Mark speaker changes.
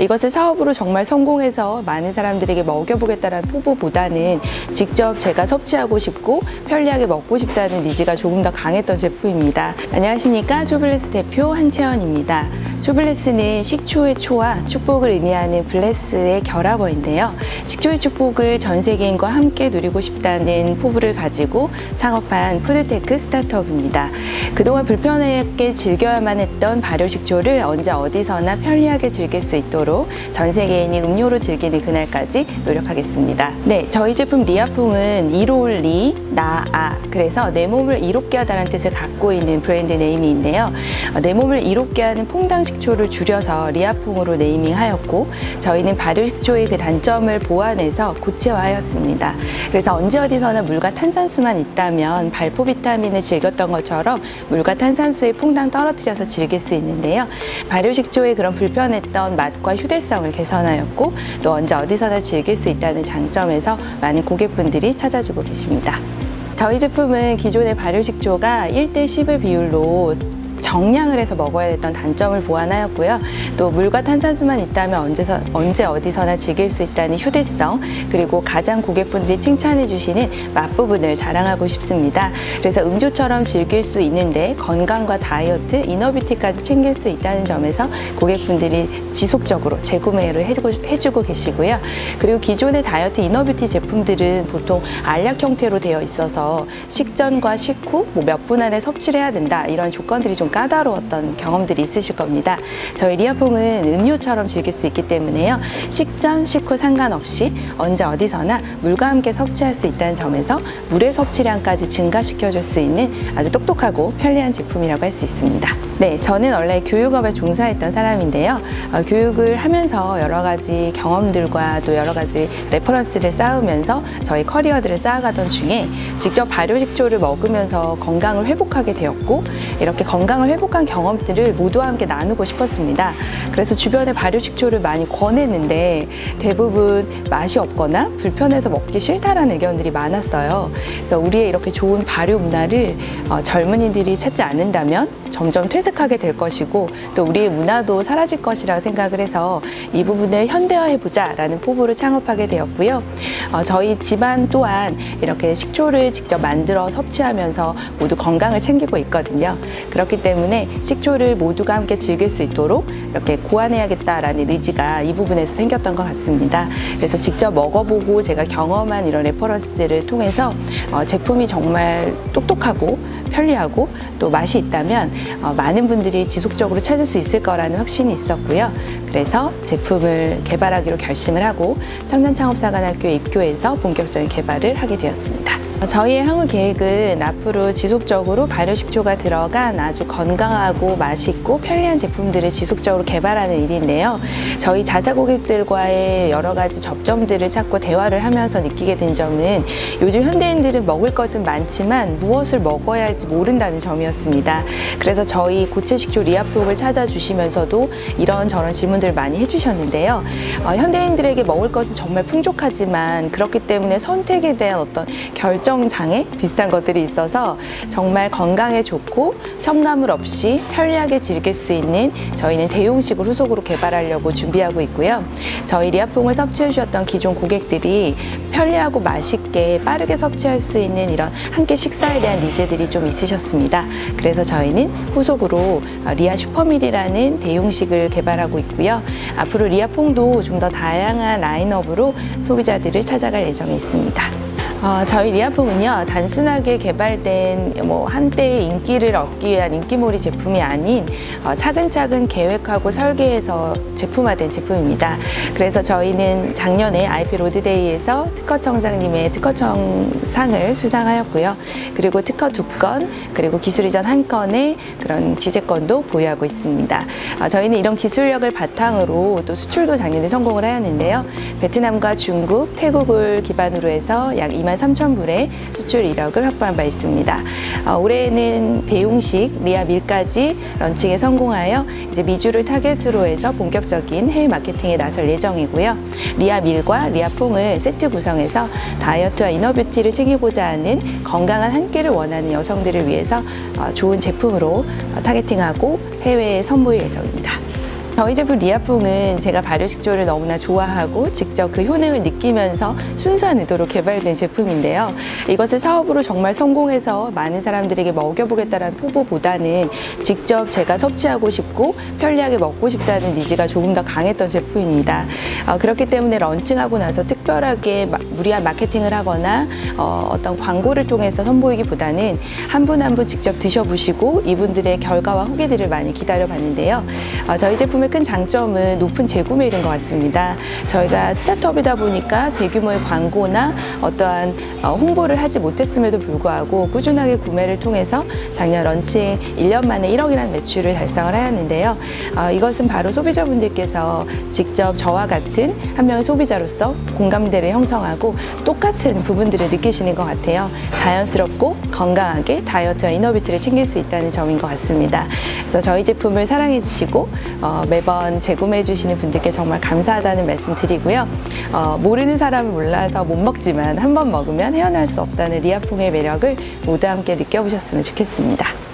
Speaker 1: 이것을 사업으로 정말 성공해서 많은 사람들에게 먹여보겠다는 포부보다는 직접 제가 섭취하고 싶고 편리하게 먹고 싶다는 니즈가 조금 더 강했던 제품입니다. 안녕하십니까, 초블레스 대표 한채연입니다. 초블레스는 식초의 초와 축복을 의미하는 블레스의 결합어인데요. 식초의 축복을 전 세계인과 함께 누리고 싶다는 포부를 가지고 창업한 푸드테크 스타트업입니다. 그동안 불편하게 즐겨야만 했던 발효식초를 언제 어디서나 편리하게 즐길 수 있도록 전 세계인이 음료로 즐기는 그날까지 노력하겠습니다. 네, 저희 제품 리아퐁은 이로리, 나아, 그래서 내 몸을 이롭게 하다는 뜻을 갖고 있는 브랜드 네이밍인데요. 내 몸을 이롭게 하는 퐁당 식초를 줄여서 리아퐁으로 네이밍하였고, 저희는 발효식초의 그 단점을 보완해서 고체화하였습니다. 그래서 언제 어디서나 물과 탄산수만 있다면 발포 비타민을 즐겼던 것처럼 물과 탄산수의 퐁당 떨어뜨려서 즐길 수 있는데요. 발효식초의 그런 불편했던 맛과 휴대성을 개선하였고, 또 언제 어디서나 즐길 수 있다는 장점에서 많은 고객분들이 찾아주고 계십니다. 저희 제품은 기존의 발효식초가 1:10의 비율로 정량을 해서 먹어야 됐던 단점을 보완하였고요. 또 물과 탄산수만 있다면 언제 어디서나 즐길 수 있다는 휴대성, 그리고 가장 고객분들이 칭찬해 주시는 맛부분을 자랑하고 싶습니다. 그래서 음료처럼 즐길 수 있는데 건강과 다이어트, 이너뷰티까지 챙길 수 있다는 점에서 고객분들이 지속적으로 재구매를 해주고 계시고요. 그리고 기존의 다이어트, 이너뷰티 제품들은 보통 알약 형태로 되어 있어서 식전과 식후 몇 분 안에 섭취를 해야 된다, 이런 조건들이 좀 까다로웠던 경험들이 있으실 겁니다. 저희 리아퐁은 음료처럼 즐길 수 있기 때문에요. 식전, 식후 상관없이 언제 어디서나 물과 함께 섭취할 수 있다는 점에서 물의 섭취량까지 증가시켜줄 수 있는 아주 똑똑하고 편리한 제품이라고 할 수 있습니다. 네, 저는 원래 교육업에 종사했던 사람인데요. 교육을 하면서 여러 가지 경험들과 또 여러 가지 레퍼런스를 쌓으면서 저희 커리어들을 쌓아가던 중에 직접 발효식초를 먹으면서 건강을 회복하게 되었고, 이렇게 건강을 회복한 경험들을 모두와 함께 나누고 싶었습니다. 그래서 주변에 발효식초를 많이 권했는데 대부분 맛이 없거나 불편해서 먹기 싫다라는 의견들이 많았어요. 그래서 우리의 이렇게 좋은 발효 문화를 젊은이들이 찾지 않는다면 점점 퇴색하게 될 것이고, 또 우리의 문화도 사라질 것이라고 생각을 해서 이 부분을 현대화해보자 라는 포부를 창업하게 되었고요. 저희 집안 또한 이렇게 식초를 직접 만들어 섭취하면서 모두 건강을 챙기고 있거든요. 그렇기 때문에 식초를 모두가 함께 즐길 수 있도록 이렇게 고안해야겠다라는 의지가 이 부분에서 생겼던 것 같습니다. 그래서 직접 먹어보고 제가 경험한 이런 레퍼런스들을 통해서 제품이 정말 똑똑하고 편리하고 또 맛이 있다면 많은 분들이 지속적으로 찾을 수 있을 거라는 확신이 있었고요. 그래서 제품을 개발하기로 결심을 하고 청년창업사관학교에 입교해서 본격적인 개발을 하게 되었습니다. 저희의 향후 계획은 앞으로 지속적으로 발효식초가 들어간 아주 건강하고 맛있고 편리한 제품들을 지속적으로 개발하는 일인데요. 저희 자사 고객들과의 여러 가지 접점들을 찾고 대화를 하면서 느끼게 된 점은 요즘 현대인들은 먹을 것은 많지만 무엇을 먹어야 할지 모른다는 점이었습니다. 그래서 저희 고체식초 리아퐁을 찾아주시면서도 이런저런 질문들을 많이 해주셨는데요. 현대인들에게 먹을 것은 정말 풍족하지만 그렇기 때문에 선택에 대한 어떤 결정장애 비슷한 것들이 있어서 정말 건강에 좋고 첨가물 없이 편리하게 즐길 수 있는 저희는 대용식을 후속으로 개발하려고 준비하고 있고요. 저희 리아퐁을 섭취해 주셨던 기존 고객들이 편리하고 맛있게 빠르게 섭취할 수 있는 이런 한 끼 식사에 대한 니즈들이 좀 있으셨습니다. 그래서 저희는 후속으로 리아 슈퍼밀이라는 대용식을 개발하고 있고요. 앞으로 리아퐁도 좀 더 다양한 라인업으로 소비자들을 찾아갈 예정에 있습니다. 저희 리아퐁은요, 단순하게 개발된 한때의 인기를 얻기 위한 인기몰이 제품이 아닌 차근차근 계획하고 설계해서 제품화된 제품입니다. 그래서 저희는 작년에 IP 로드데이에서 특허청장님의 특허청상을 수상하였고요. 그리고 특허 2건, 그리고 기술 이전 1건의 그런 지재권도 보유하고 있습니다. 저희는 이런 기술력을 바탕으로 또 수출도 작년에 성공을 하였는데요. 베트남과 중국, 태국을 기반으로 해서 약 23,000불의 수출 이력을 확보한 바 있습니다. 올해에는 대용식 리아밀까지 런칭에 성공하여 이제 미주를 타겟으로 해서 본격적인 해외 마케팅에 나설 예정이고요. 리아밀과 리아퐁을 세트 구성해서 다이어트와 이너뷰티를 챙기고자 하는 건강한 한 끼를 원하는 여성들을 위해서 좋은 제품으로 타겟팅하고 해외에 선보일 예정입니다. 저희 제품 리아퐁은 제가 발효식초를 너무나 좋아하고 직접 그 효능을 느끼면서 순수한 의도로 개발된 제품인데요. 이것을 사업으로 정말 성공해서 많은 사람들에게 먹여보겠다는 포부보다는 직접 제가 섭취하고 싶고 편리하게 먹고 싶다는 니즈가 조금 더 강했던 제품입니다. 그렇기 때문에 런칭하고 나서 특별하게 무리한 마케팅을 하거나 어떤 광고를 통해서 선보이기보다는 한 분 한 분 직접 드셔보시고 이분들의 결과와 후기들을 많이 기다려봤는데요. 저희 제품의 큰 장점은 높은 재구매율인 것 같습니다. 저희가 스타트업이다 보니까 대규모의 광고나 어떠한 홍보를 하지 못했음에도 불구하고 꾸준하게 구매를 통해서 작년 런칭 1년 만에 1억이라는 매출을 달성을 하였는데요. 이것은 바로 소비자분들께서 직접 저와 같은 한 명의 소비자로서 공감대를 형성하고 똑같은 부분들을 느끼시는 것 같아요. 자연스럽고 건강하게 다이어트와 이너비티를 챙길 수 있다는 점인 것 같습니다. 그래서 저희 제품을 사랑해 주시고 매번 재구매해 주시는 분들께 정말 감사하다는 말씀 드리고요. 모르는 사람은 몰라서 못 먹지만 한 번 먹으면 헤어날 수 없다는 리아퐁의 매력을 모두 함께 느껴보셨으면 좋겠습니다.